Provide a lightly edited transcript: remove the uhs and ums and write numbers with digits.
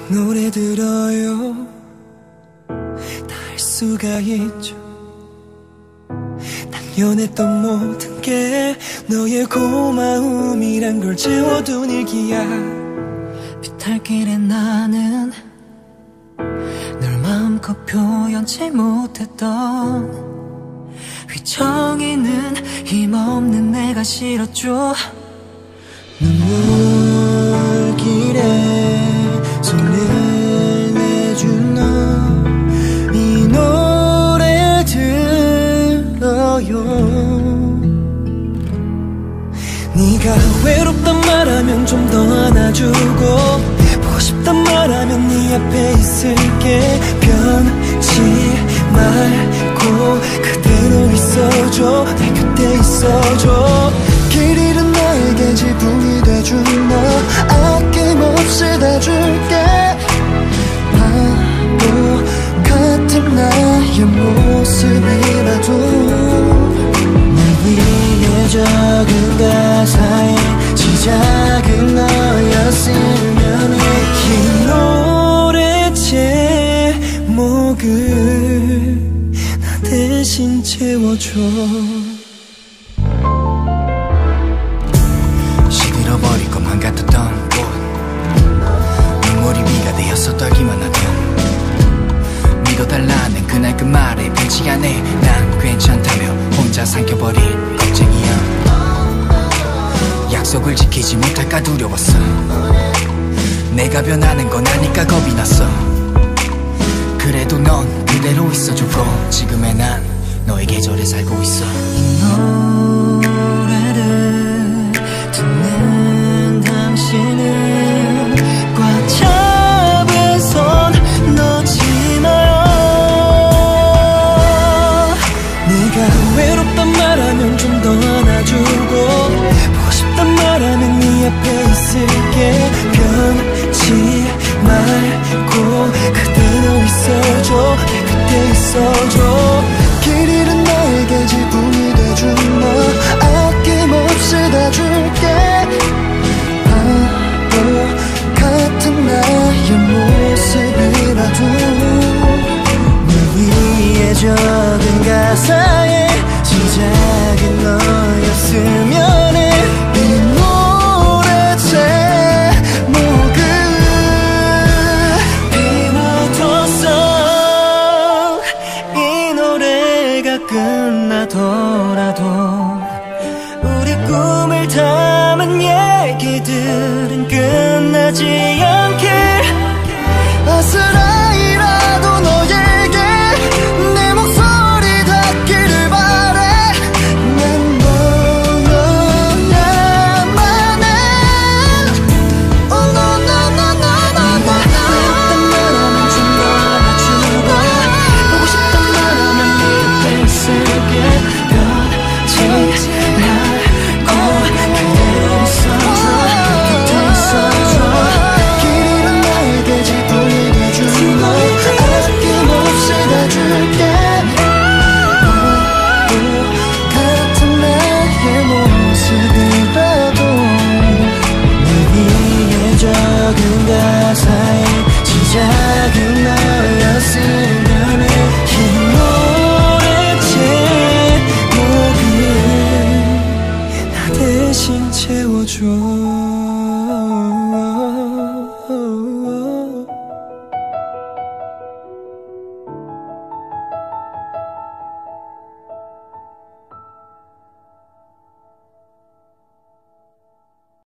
노래 들어요. 다 할 수가 있죠. 당연했던 모든 게 너의 고마움이란 걸 채워둔 일기야. 비탈길에 나는 널 마음껏 표현치 못했던 휘청이는 힘없는 내가 싫었죠. 눈물길에 손을 내준 너, 이 노래 들어요. 네가 외롭단 말하면 좀 더 안아주고, 보고 싶단 말하면 네 앞에 있을게. 변치 말고 그대로 있어줘. 내 곁에 있어줘. 길 잃은 나에게 지붕이 돼준 너, 아낌없이 다 줄게. 바보 같은 나의 모습이라도 날 위해 적은 가사의 시작은 너였으면 해. 이 노래 제목을 나 대신 채워줘. 시들어버릴 것만 같았던 꽃, 눈물이 비가 되어서 떨기만 하던 믿어달라는 그날 그 말에 변치 않네. 난 괜찮다며 혼자 삼켜버린 겁쟁이야. 약속을 지키지 못할까 두려웠어. 내가 변하는 건 아니까 겁이 났어. 그래도 넌 그대로 있어주고 지금의 난 너의 계절에 살고 있어. 이 노래를 듣는 당신은 꽉 잡은 손 놓지 마요. 네가 외롭단 말하면 좀 더 안아주고, 보고 싶단 말하면 네 앞에 있을게. 변치 말고 그대로 있어줘. 내 곁에 있어줘. 길 잃은 나에게 지붕이 돼준 너, 아낌없이 다 줄게. 바보 같은 나의 모습이라도 널 위해 적은 가사의 시작은 너였으면 해. 이 노래 제목을 비워뒀어. 이 노래가 끝나더라도 우리 꿈을 담은 얘기들은 끝나지 않길. 아스라이라도 너에게 내 목소리 닿기를 바래. 난 너야만해. Oh no no no no no no. 외롭단 말하면 좀 더 안아주고, 보고 싶단 말하면 네 옆에 있을게. 변치 말고 그대로 있어줘. 곁에 있어줘. 길 잃은 나에게 지붕이 돼준 너, 아낌없이 다 줄게. 바보 같은 나의 모습이라도 널 위해 적은 가사의 시작은 너였으니